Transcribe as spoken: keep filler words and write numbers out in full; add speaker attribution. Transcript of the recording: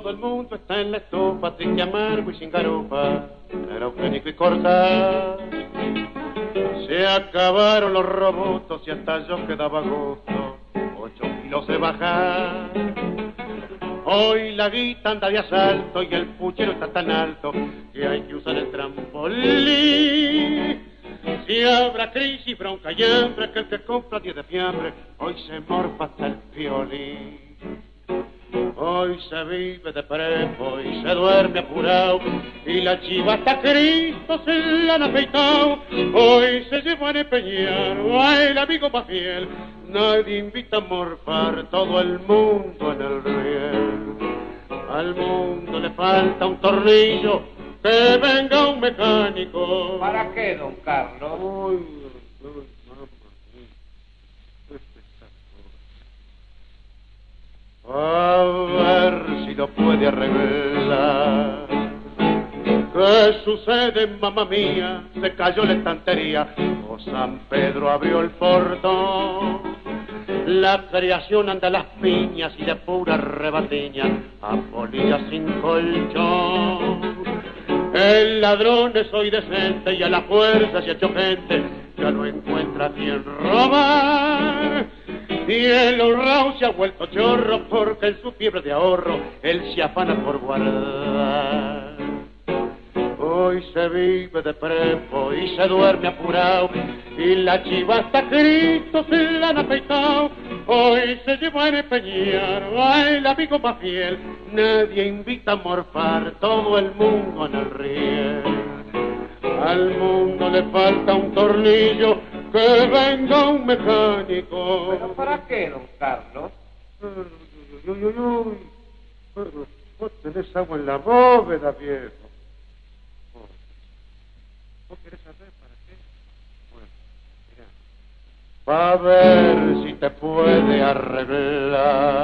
Speaker 1: todo el mundo está en la estufa, triste, amargo y sin garufa, era Eugénico y corta. Se acabaron los robutos y hasta yo quedaba a gusto, ocho kilos de bajar. Hoy la guita anda de asalto y el puchero está tan alto que hay que usar el trampolín. Si habrá crisis, bronca y hambre, que el que compra diez de fiambre hoy se morfa hasta el violín. Hoy se vive de prepo y se duerme apurado, y la chiva hasta Cristo se la han afeitado. Hoy se lleva a empeñar el amigo más fiel, nadie invita a morfar, todo el mundo en el riel. Al mundo le falta un tornillo, que venga un mecánico.
Speaker 2: ¿Para qué, don Carlos?
Speaker 1: Uy, uy, a ver si lo puede arreglar. ¿Qué sucede, mamá mía? Se cayó la estantería o San Pedro abrió el portón. La creación anda a las piñas y de pura rebatiña a polillas sin colchón. El ladrón es hoy decente y a la fuerza se ha hecho gente, ya no encuentra a quien robar. Y el honrado se ha vuelto chorro porque en su fiebre de ahorro él se afana por guardar. Hoy se vive de prepo y se duerme apurado, y la chiva hasta Cristo se la han afeitado. Hoy se lleva a empeñar el amigo más fiel, nadie invita a morfar, todo el mundo en el riel. Al mundo le falta un tornillo, que venga un mecánico.
Speaker 2: ¿Pero para qué, don Carlos?
Speaker 1: Uy, uy, uy, uy. Vos tenés agua en la bóveda, viejo. ¿Vos querés saber para qué? Bueno, mirá. Va a ver si te puede arreglar.